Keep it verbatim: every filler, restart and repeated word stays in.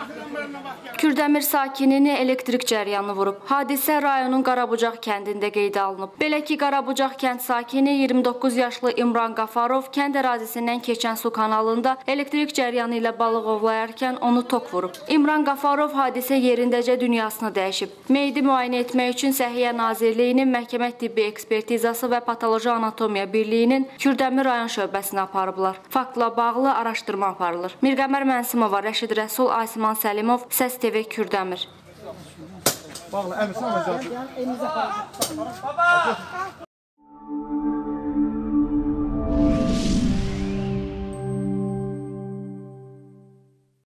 Kürdəmir sakinini elektrik cəryanı vurub. Hadisə rayonun Qarabucaq kəndində qeydə alınıb. Belə ki, Qarabucaq kənd sakini iyirmi doqquz yaşlı İmran Qafarov kənd ərazisindən keçən su kanalında elektrik cəryanı ilə balıq ovlayarkən onu tok vurub. İmran Qafarov hadisə yerindəcə dünyasını dəyişib. Meyidi müayinə etmək üçün Səhiyyə Nazirliyinin Məhkəmə Tibbi Ekspertizası və Patoloji Anatomiya Birliyinin Kürdəmir rayon şöbəsinə aparıblar. Faktla bağlı araşdırma aparılır. Mirqəmər Mənsimova, Rəşid Rəsul, Asiman Səlimov, Səs T V Kürdəmir. Bağlı, əmr, sana